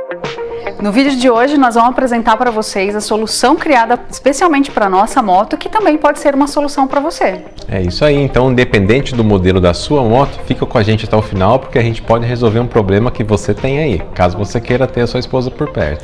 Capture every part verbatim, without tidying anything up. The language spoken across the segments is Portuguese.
No vídeo de hoje nós vamos apresentar para vocês a solução criada especialmente para a nossa moto, que também pode ser uma solução para você. É isso aí, então independente do modelo da sua moto, fica com a gente até o final porque a gente pode resolver um problema que você tem aí, caso você queira ter a sua esposa por perto.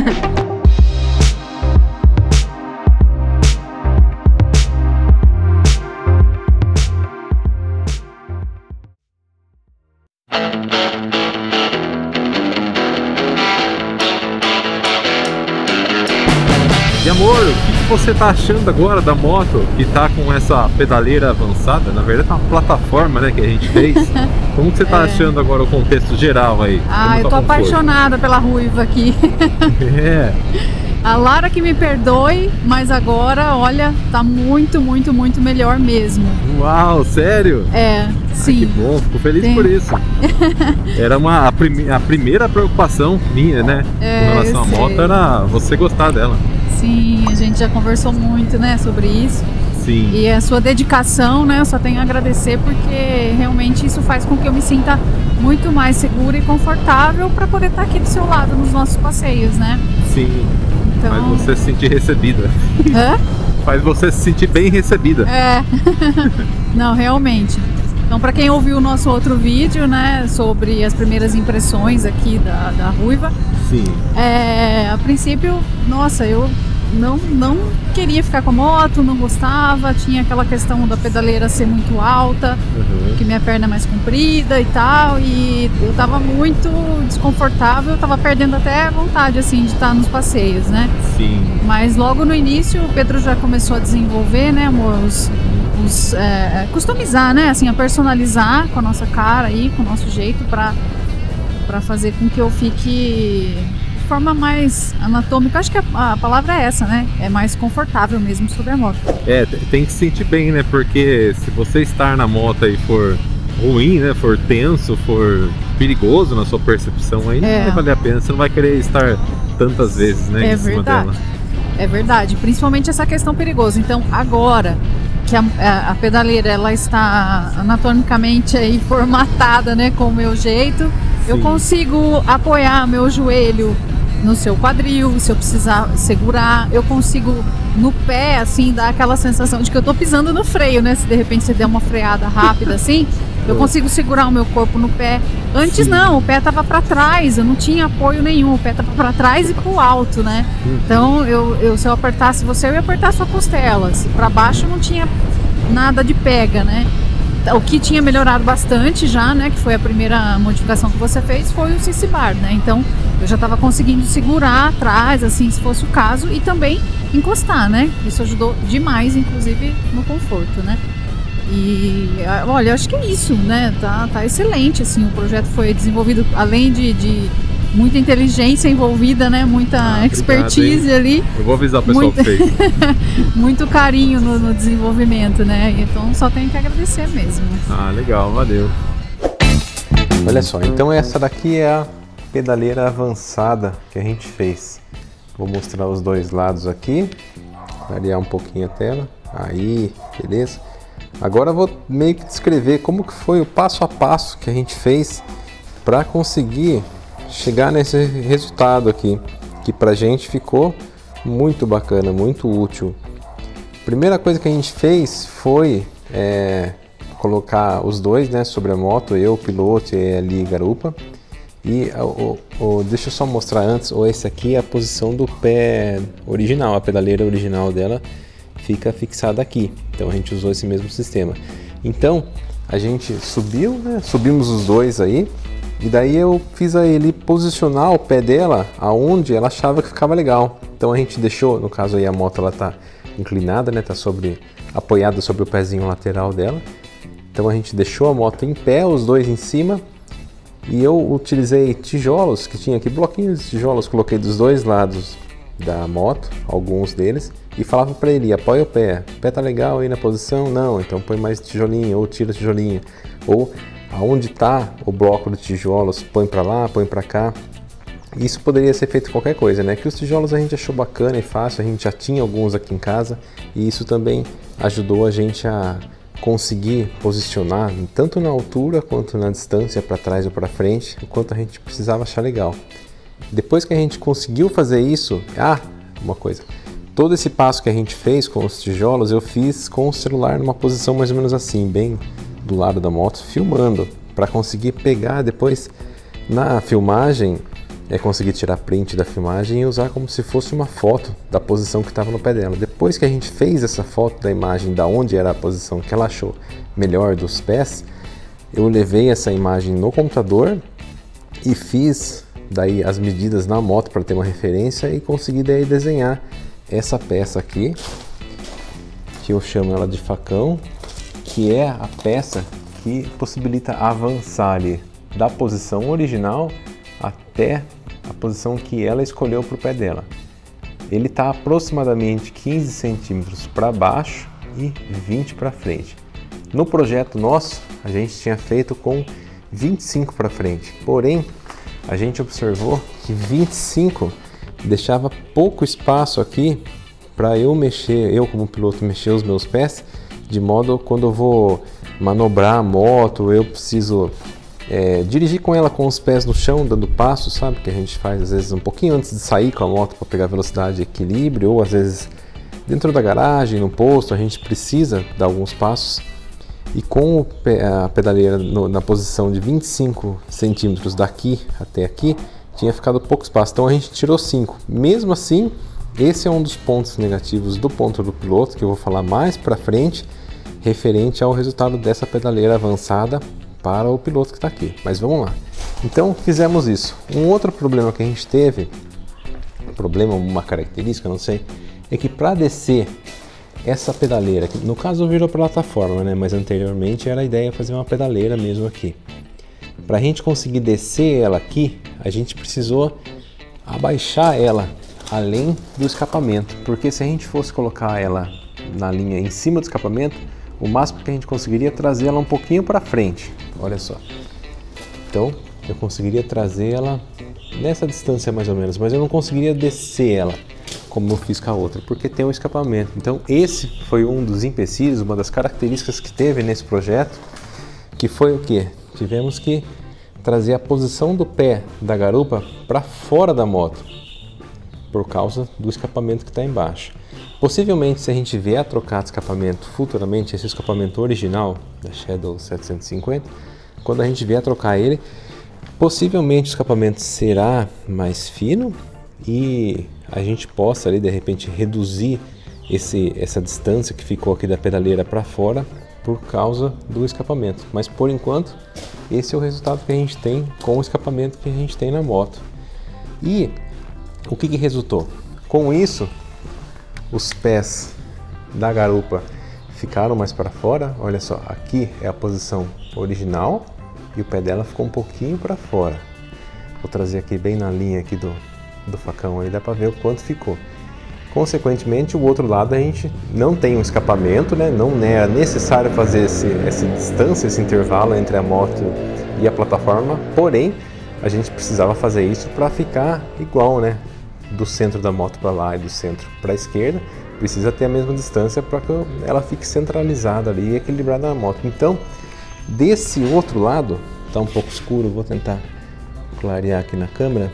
E amor, o que você está achando agora da moto que está com essa pedaleira avançada? Na verdade é uma plataforma, né, que a gente fez. Como que você está é. achando agora o contexto geral aí? Ah, Como eu tá tô conforto? apaixonada pela Ruiva aqui. É. A Lara que me perdoe, mas agora, olha, tá muito, muito, muito melhor mesmo. Uau, sério? É, sim. Ah, que bom, fico feliz Tem. por isso. Era uma, a, prime, a primeira preocupação minha, né? É, com relação à moto, era você gostar dela. Sim, a gente já conversou muito, né, sobre isso. Sim. E a sua dedicação, né, eu só tenho a agradecer porque realmente isso faz com que eu me sinta muito mais segura e confortável para poder estar aqui do seu lado nos nossos passeios, né? Sim. Então... Faz você se sentir recebida. Hã? Faz você se sentir bem recebida. É. Não, realmente. Então, para quem ouviu o nosso outro vídeo, né, sobre as primeiras impressões aqui da, da Ruiva, Sim. É, a princípio, nossa, eu não, não queria ficar com a moto, não gostava, tinha aquela questão da pedaleira ser muito alta, Uhum. que minha perna é mais comprida e tal, e eu tava muito desconfortável, eu tava perdendo até a vontade, assim, de estar nos passeios, né? Sim. Mas logo no início o Pedro já começou a desenvolver, né, amor, os, os, é, customizar, né, assim, a personalizar com a nossa cara aí, com o nosso jeito pra, pra fazer com que eu fique de forma mais anatômica. Acho que a, a palavra é essa, né, é mais confortável mesmo sobre a moto. É, tem que se sentir bem, né, porque se você estar na moto e for ruim, né, for tenso, for perigoso na sua percepção, aí É. não vai valer a pena, você não vai querer estar tantas vezes, né, É em cima verdade. dela. É verdade, principalmente essa questão perigosa. Então agora que a, a, a pedaleira ela está anatomicamente aí formatada, né, com o meu jeito, Sim. eu consigo apoiar meu joelho no seu quadril, se eu precisar segurar, eu consigo no pé, assim, dar aquela sensação de que eu tô pisando no freio, né, se de repente você der uma freada rápida assim, eu consigo segurar o meu corpo no pé. Antes Sim. não, o pé tava para trás, eu não tinha apoio nenhum, o pé tava para trás e pro alto, né? Uhum. Então, eu, eu, se eu apertasse você, eu ia apertar sua costela. Se para baixo não tinha nada de pega, né? O que tinha melhorado bastante já, né, que foi a primeira modificação que você fez, foi o C C Bar, né? Então, eu já estava conseguindo segurar atrás, assim, se fosse o caso, e também encostar, né? Isso ajudou demais, inclusive, no conforto, né? E olha, eu acho que é isso, né? Tá, tá excelente, assim, o projeto foi desenvolvido além de, de muita inteligência envolvida, né? Muita Ah, expertise obrigado, ali. Eu vou avisar o pessoal Muito... que fez. Muito carinho no, no desenvolvimento, né? Então só tenho que agradecer mesmo. Ah, legal, valeu. Olha só, então essa daqui é a pedaleira avançada que a gente fez. Vou mostrar os dois lados aqui, variar um pouquinho a tela. Aí, beleza? Agora eu vou meio que descrever como que foi o passo a passo que a gente fez para conseguir chegar nesse resultado aqui, que pra gente ficou muito bacana, muito útil. Primeira coisa que a gente fez foi é, colocar os dois, né, sobre a moto, eu, o piloto e ali garupa. E o, o, deixa eu só mostrar antes, ou esse aqui é a posição do pé original, a pedaleira original dela fica fixada aqui. Então a gente usou esse mesmo sistema. Então a gente subiu, né, subimos os dois aí. E daí eu fiz a ele posicionar o pé dela aonde ela achava que ficava legal. Então a gente deixou, no caso aí a moto ela tá inclinada, né, tá sobre, apoiada sobre o pezinho lateral dela. Então a gente deixou a moto em pé, os dois em cima. E eu utilizei tijolos, que tinha aqui bloquinhos de tijolos, coloquei dos dois lados da moto, alguns deles, e falava para ele, apoia o pé, o pé tá legal aí na posição? Não, então põe mais tijolinho, ou tira tijolinho, ou aonde tá o bloco de tijolos, põe para lá, põe para cá. Isso poderia ser feito qualquer coisa, né? Que os tijolos a gente achou bacana e fácil, a gente já tinha alguns aqui em casa, e isso também ajudou a gente a conseguir posicionar tanto na altura quanto na distância, para trás ou para frente, o quanto a gente precisava achar legal. Depois que a gente conseguiu fazer isso, ah, uma coisa, todo esse passo que a gente fez com os tijolos, eu fiz com o celular numa posição mais ou menos assim, bem do lado da moto, filmando, para conseguir pegar depois na filmagem, é conseguir tirar print da filmagem e usar como se fosse uma foto da posição que estava no pé dela. Depois que a gente fez essa foto da imagem da onde era a posição que ela achou melhor dos pés, eu levei essa imagem no computador e fiz daí as medidas na moto para ter uma referência e consegui daí desenhar essa peça aqui, que eu chamo ela de facão, que é a peça que possibilita avançar ali da posição original até a posição que ela escolheu para o pé dela. Ele está aproximadamente quinze centímetros para baixo e vinte para frente. No projeto nosso, a gente tinha feito com vinte e cinco para frente, porém a gente observou que vinte e cinco deixava pouco espaço aqui para eu mexer, eu como piloto mexer os meus pés, de modo quando eu vou manobrar a moto, eu preciso é, dirigir com ela com os pés no chão, dando passo, sabe? Que a gente faz às vezes um pouquinho antes de sair com a moto para pegar velocidade e equilíbrio, ou às vezes dentro da garagem, no posto, a gente precisa dar alguns passos. E com a pedaleira no, na posição de vinte e cinco centímetros daqui até aqui, tinha ficado pouco espaço, então a gente tirou cinco. Mesmo assim, esse é um dos pontos negativos do ponto do piloto, que eu vou falar mais para frente, referente ao resultado dessa pedaleira avançada para o piloto que está aqui. Mas vamos lá. Então fizemos isso. Um outro problema que a gente teve, um problema, uma característica, não sei, é que para descer essa pedaleira, que no caso virou plataforma, né? Mas anteriormente era a ideia fazer uma pedaleira mesmo aqui. Para a gente conseguir descer ela aqui, a gente precisou abaixar ela além do escapamento, porque se a gente fosse colocar ela na linha em cima do escapamento, o máximo que a gente conseguiria é trazer ela um pouquinho para frente. Olha só. Então eu conseguiria trazer ela nessa distância mais ou menos, mas eu não conseguiria descer ela como eu fiz com a outra, porque tem um escapamento. Então esse foi um dos empecilhos, uma das características que teve nesse projeto, que foi o que? Tivemos que trazer a posição do pé da garupa para fora da moto, por causa do escapamento que está embaixo. Possivelmente, se a gente vier a trocar de escapamento futuramente, esse escapamento original da Shadow setecentos e cinquenta, quando a gente vier a trocar ele, possivelmente o escapamento será mais fino e a gente possa ali de repente reduzir esse, essa distância que ficou aqui da pedaleira para fora por causa do escapamento. Mas por enquanto esse é o resultado que a gente tem com o escapamento que a gente tem na moto. E o que que resultou? Com isso, os pés da garupa ficaram mais para fora. Olha só, aqui é a posição original e o pé dela ficou um pouquinho para fora. Vou trazer aqui bem na linha aqui do, do facão, aí dá para ver o quanto ficou. Consequentemente, o outro lado a gente não tem um escapamento, né? Não é necessário fazer esse, essa distância, esse intervalo entre a moto e a plataforma, porém a gente precisava fazer isso para ficar igual, né? Do centro da moto para lá e do centro para a esquerda, precisa ter a mesma distância para que ela fique centralizada ali e equilibrada na moto. Então, desse outro lado, está um pouco escuro, vou tentar clarear aqui na câmera.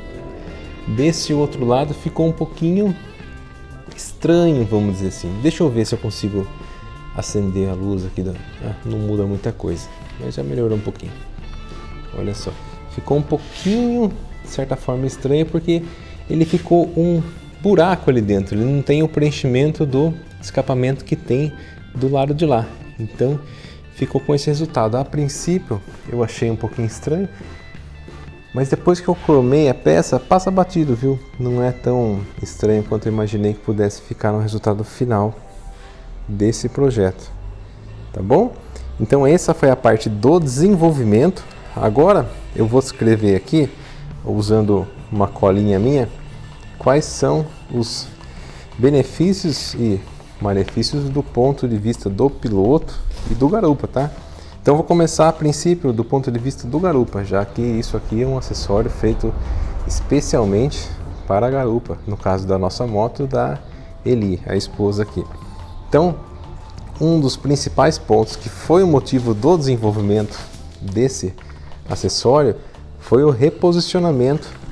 Desse outro lado ficou um pouquinho estranho, vamos dizer assim. Deixa eu ver se eu consigo acender a luz aqui. Da... Ah, não muda muita coisa, mas já melhorou um pouquinho. Olha só, ficou um pouquinho, de certa forma, estranho, porque ele ficou um buraco ali dentro, ele não tem o preenchimento do escapamento que tem do lado de lá. Então ficou com esse resultado. A princípio eu achei um pouquinho estranho, mas depois que eu cromei a peça, passa batido, viu? Não é tão estranho quanto eu imaginei que pudesse ficar no resultado final desse projeto, tá bom? Então essa foi a parte do desenvolvimento. Agora eu vou escrever aqui, usando uma colinha minha, quais são os benefícios e malefícios do ponto de vista do piloto e do garupa, tá? Então vou começar a princípio do ponto de vista do garupa, já que isso aqui é um acessório feito especialmente para a garupa, no caso da nossa moto, da Eli, a esposa aqui. Então, um dos principais pontos que foi o motivo do desenvolvimento desse acessório foi o reposicionamento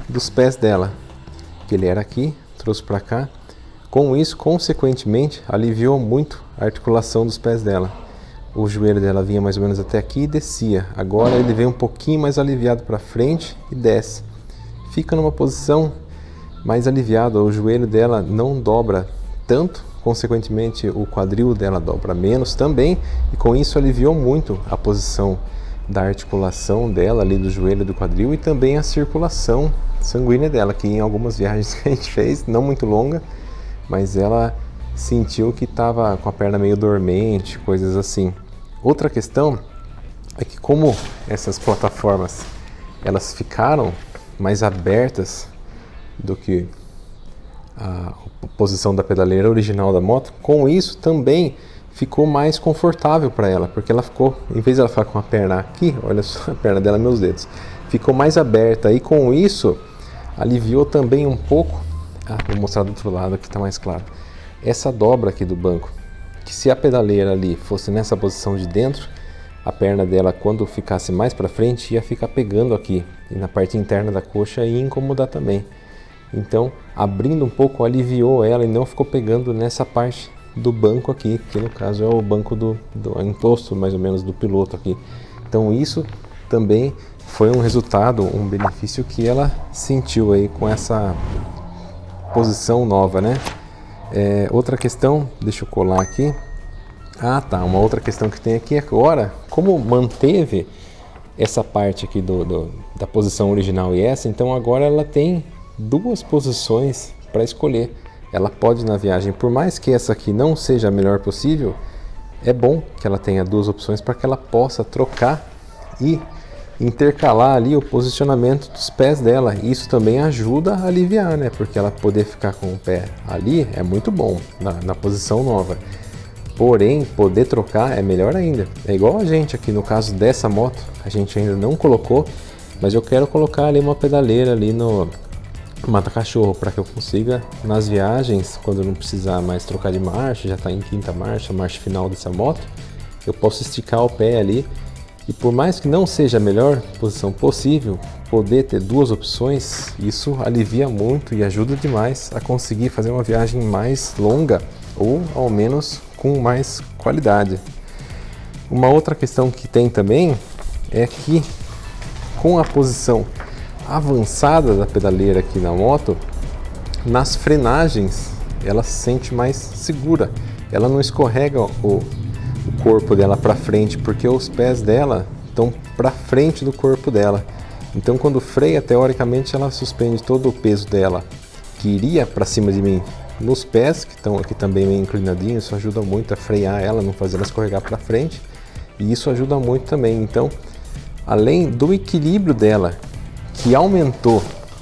dos pés dela, que ele era aqui, trouxe para cá. Com isso, consequentemente, aliviou muito a articulação dos pés dela. O joelho dela vinha mais ou menos até aqui e descia. Agora ele vem um pouquinho mais aliviado para frente e desce. Fica numa posição mais aliviada, o joelho dela não dobra tanto, consequentemente o quadril dela dobra menos também, e com isso aliviou muito a posição da articulação dela ali do joelho e do quadril, e também a circulação sanguínea dela, que em algumas viagens que a gente fez, não muito longa, mas ela sentiu que estava com a perna meio dormente, coisas assim. Outra questão é que como essas plataformas elas ficaram mais abertas do que a posição da pedaleira original da moto, com isso também ficou mais confortável para ela, porque ela ficou, em vez de ela ficar com a perna aqui, olha só a perna dela, meus dedos, ficou mais aberta, e com isso aliviou também um pouco, ah, vou mostrar do outro lado que está mais claro, essa dobra aqui do banco, que se a pedaleira ali fosse nessa posição de dentro, a perna dela, quando ficasse mais para frente, ia ficar pegando aqui, e na parte interna da coxa ia incomodar também. Então, abrindo um pouco, aliviou ela e não ficou pegando nessa parte do banco aqui, que no caso é o banco do, do encosto, mais ou menos, do piloto aqui. Então, isso também foi um resultado, um benefício que ela sentiu aí com essa posição nova, né? É, outra questão, deixa eu colar aqui. Ah, tá. Uma outra questão que tem aqui agora, como manteve essa parte aqui do, do, da posição original e essa, então agora ela tem duas posições para escolher. Ela pode, na viagem, por mais que essa aqui não seja a melhor possível, é bom que ela tenha duas opções para que ela possa trocar e intercalar ali o posicionamento dos pés dela. Isso também ajuda a aliviar, né? Porque ela poder ficar com o pé ali é muito bom na, na posição nova. Porém, poder trocar é melhor ainda. É igual a gente aqui no caso dessa moto, a gente ainda não colocou, mas eu quero colocar ali uma pedaleira ali no mata-cachorro para que eu consiga, nas viagens, quando eu não precisar mais trocar de marcha, já está em quinta marcha, marcha final dessa moto, eu posso esticar o pé ali, e por mais que não seja a melhor posição possível, poder ter duas opções, isso alivia muito e ajuda demais a conseguir fazer uma viagem mais longa, ou ao menos com mais qualidade. Uma outra questão que tem também é que com a posição avançada da pedaleira aqui na moto, nas frenagens ela se sente mais segura, ela não escorrega o, o corpo dela para frente, porque os pés dela estão para frente do corpo dela. Então quando freia, teoricamente ela suspende todo o peso dela que iria para cima de mim nos pés, que estão aqui também meio inclinadinhos. Isso ajuda muito a frear ela, não fazer ela escorregar para frente, e isso ajuda muito também. Então, além do equilíbrio dela, que aumentou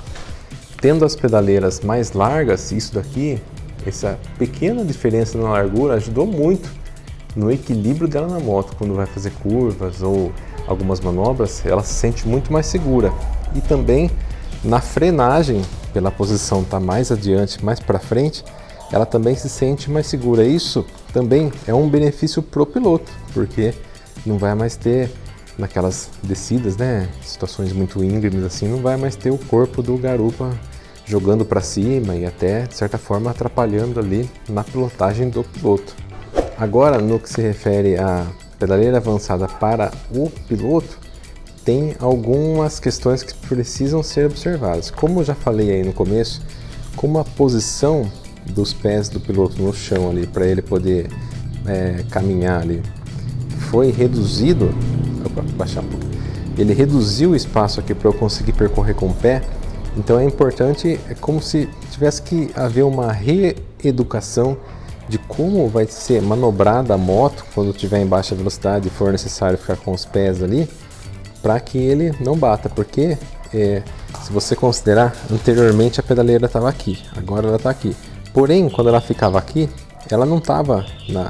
tendo as pedaleiras mais largas, isso daqui, essa pequena diferença na largura ajudou muito no equilíbrio dela na moto. Quando vai fazer curvas ou algumas manobras, ela se sente muito mais segura. E também na frenagem, pela posição estar tá mais adiante, mais para frente, ela também se sente mais segura. Isso também é um benefício pro piloto, porque não vai mais ter naquelas descidas, né, situações muito íngremes assim, não vai mais ter o corpo do garupa jogando para cima e até, de certa forma, atrapalhando ali na pilotagem do piloto. Agora, no que se refere à pedaleira avançada para o piloto, tem algumas questões que precisam ser observadas. Como eu já falei aí no começo, como a posição dos pés do piloto no chão ali, para ele poder é, caminhar ali, foi reduzido, opa, baixar um pouco, ele reduziu o espaço aqui para eu conseguir percorrer com o pé. Então é importante, é como se tivesse que haver uma reeducação de como vai ser manobrada a moto quando estiver em baixa velocidade e for necessário ficar com os pés ali, para que ele não bata, porque é, se você considerar, anteriormente a pedaleira estava aqui, agora ela está aqui. Porém, quando ela ficava aqui, ela não estava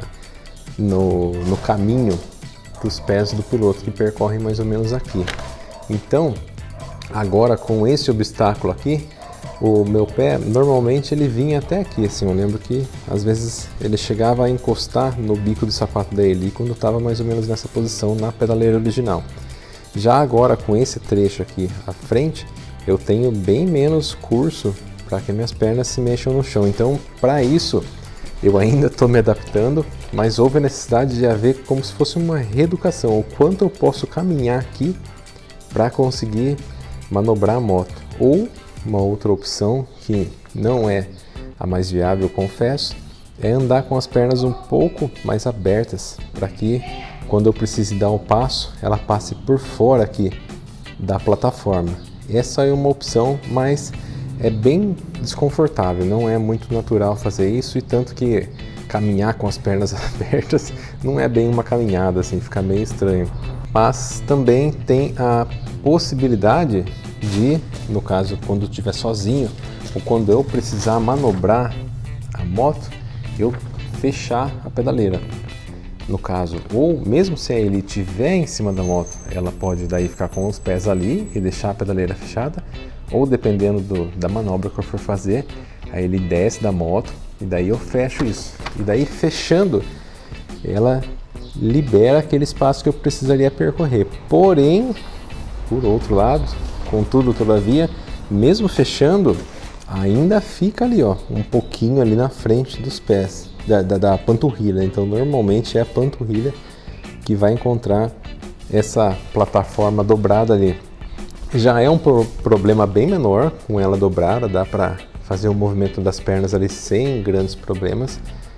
no, no caminho dos pés do piloto, que percorrem mais ou menos aqui. Então, agora com esse obstáculo aqui, o meu pé, normalmente ele vinha até aqui, assim, eu lembro que às vezes ele chegava a encostar no bico do sapato da Eli quando estava mais ou menos nessa posição na pedaleira original. Já agora com esse trecho aqui à frente, eu tenho bem menos curso para que minhas pernas se mexam no chão. Então, para isso, eu ainda estou me adaptando, mas houve a necessidade de haver como se fosse uma reeducação, o quanto eu posso caminhar aqui para conseguir manobrar a moto. Ou uma outra opção, que não é a mais viável, eu confesso, é andar com as pernas um pouco mais abertas, para que quando eu precise dar um passo, ela passe por fora aqui da plataforma. Essa é uma opção, mas é bem desconfortável, não é muito natural fazer isso, e tanto que caminhar com as pernas abertas não é bem uma caminhada, assim, fica meio estranho. Mas também tem a possibilidade de, no caso, quando eu estiver sozinho, ou quando eu precisar manobrar a moto, eu fechar a pedaleira. No caso, ou mesmo se ele estiver em cima da moto, ela pode daí ficar com os pés ali e deixar a pedaleira fechada, ou dependendo do, da manobra que eu for fazer, aí ele desce da moto e daí eu fecho isso. E daí fechando, ela libera aquele espaço que eu precisaria percorrer. Porém, por outro lado, contudo, todavia, mesmo fechando, ainda fica ali, ó, um pouquinho ali na frente dos pés, da, da, da panturrilha. Então, normalmente é a panturrilha que vai encontrar essa plataforma dobrada ali. Já é um pro problema bem menor com ela dobrada, dá para fazer o movimento das pernas ali sem grandes problemas,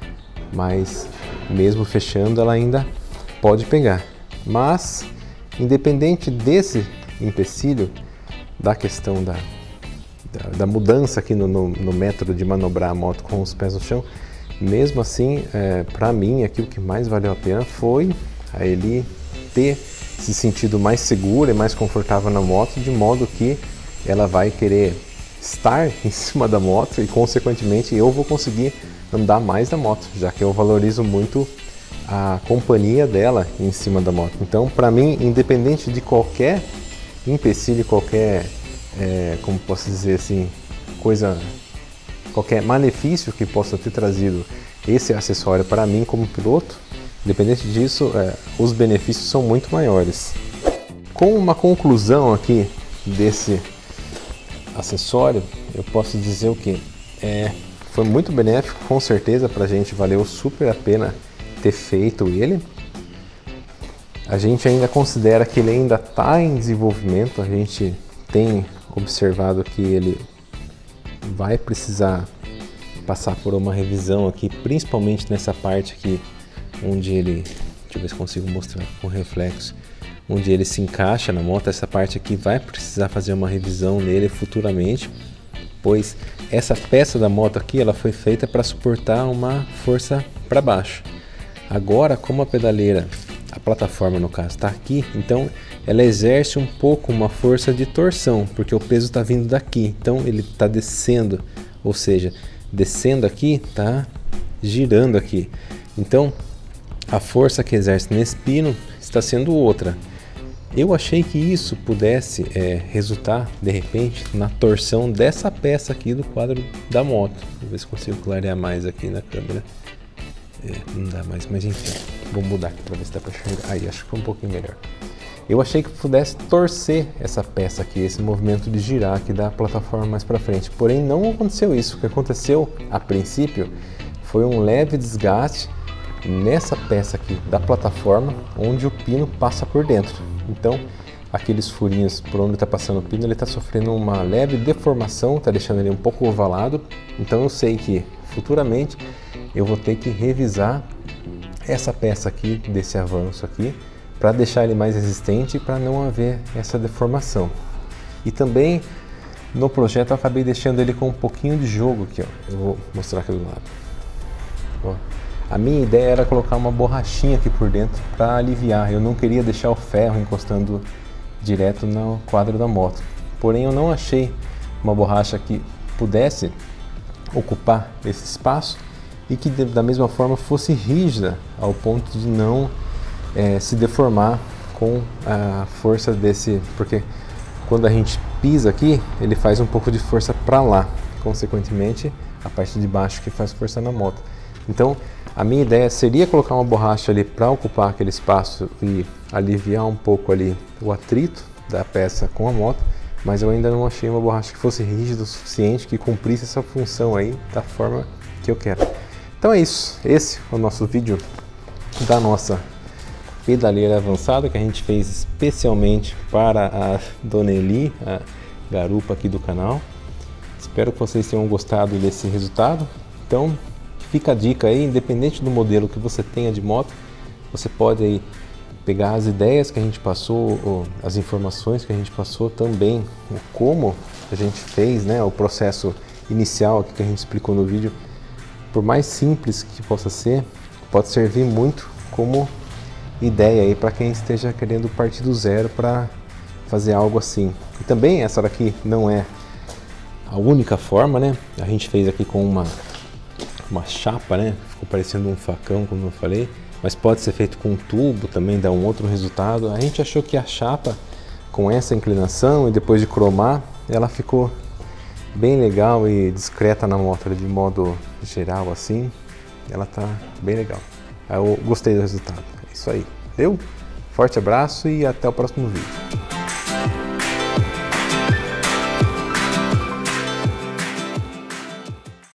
mas mesmo fechando ela ainda pode pegar. Mas, independente desse empecilho, da questão da, da, da mudança aqui no, no, no método de manobrar a moto com os pés no chão, mesmo assim, é, para mim, aqui o que mais valeu a pena foi a ele ter se sentido mais segura e mais confortável na moto, de modo que ela vai querer estar em cima da moto e, consequentemente, eu vou conseguir andar mais na moto, já que eu valorizo muito a companhia dela em cima da moto. Então, para mim, independente de qualquer empecilho, qualquer, é, como posso dizer assim, coisa, qualquer malefício que possa ter trazido esse acessório para mim como piloto, independente disso, é, os benefícios são muito maiores. Com uma conclusão aqui desse acessório, eu posso dizer o que? É, foi muito benéfico, com certeza, para a gente, valeu super a pena ter feito ele. A gente ainda considera que ele ainda está em desenvolvimento, a gente tem observado que ele vai precisar passar por uma revisão aqui, principalmente nessa parte aqui, onde ele, deixa eu ver se consigo mostrar com reflexo, onde ele se encaixa na moto. Essa parte aqui vai precisar fazer uma revisão nele futuramente, pois essa peça da moto aqui, ela foi feita para suportar uma força para baixo. Agora, como a pedaleira, a plataforma no caso está aqui, então ela exerce um pouco uma força de torção, porque o peso está vindo daqui, então ele está descendo, ou seja, descendo aqui, está girando aqui. Então a força que exerce nesse pino está sendo outra. Eu achei que isso pudesse é, resultar de repente na torção dessa peça aqui do quadro da moto. Vou ver se consigo clarear mais aqui na câmera. É, não dá mais, mas enfim, vou mudar aqui para ver se dá para enxergar. Aí, acho que foi um pouquinho melhor. Eu achei que pudesse torcer essa peça aqui, esse movimento de girar aqui da plataforma mais para frente. Porém, não aconteceu isso. O que aconteceu a princípio foi um leve desgaste nessa peça aqui da plataforma, onde o pino passa por dentro. Então, aqueles furinhos por onde está passando o pino, ele está sofrendo uma leve deformação, está deixando ele um pouco ovalado. Então, eu sei que futuramente eu vou ter que revisar essa peça aqui, desse avanço aqui, para deixar ele mais resistente e para não haver essa deformação. E também no projeto eu acabei deixando ele com um pouquinho de jogo aqui, ó. Eu vou mostrar aqui do lado. Ó. A minha ideia era colocar uma borrachinha aqui por dentro para aliviar. Eu não queria deixar o ferro encostando direto no quadro da moto. Porém, eu não achei uma borracha que pudesse ocupar esse espaço e que da mesma forma fosse rígida ao ponto de não é, se deformar com a força desse, porque quando a gente pisa aqui, ele faz um pouco de força para lá, consequentemente a parte de baixo que faz força na moto. Então a minha ideia seria colocar uma borracha ali para ocupar aquele espaço e aliviar um pouco ali o atrito da peça com a moto, mas eu ainda não achei uma borracha que fosse rígida o suficiente, que cumprisse essa função aí da forma que eu quero. Então é isso, esse é o nosso vídeo da nossa pedaleira avançada que a gente fez especialmente para a Dona Eli, a garupa aqui do canal. Espero que vocês tenham gostado desse resultado. Então fica a dica aí, independente do modelo que você tenha de moto, você pode aí pegar as ideias que a gente passou, as informações que a gente passou também, o como a gente fez, né, o processo inicial aqui que a gente explicou no vídeo. Por mais simples que possa ser, pode servir muito como ideia aí para quem esteja querendo partir do zero para fazer algo assim. E também essa daqui não é a única forma, né? A gente fez aqui com uma uma chapa, né? Ficou parecendo um facão, como eu falei, mas pode ser feito com um tubo, também dá um outro resultado. A gente achou que a chapa com essa inclinação e depois de cromar, ela ficou bem legal e discreta na moto, de modo geral assim, ela tá bem legal. Eu gostei do resultado. É isso aí. Valeu? Forte abraço e até o próximo vídeo.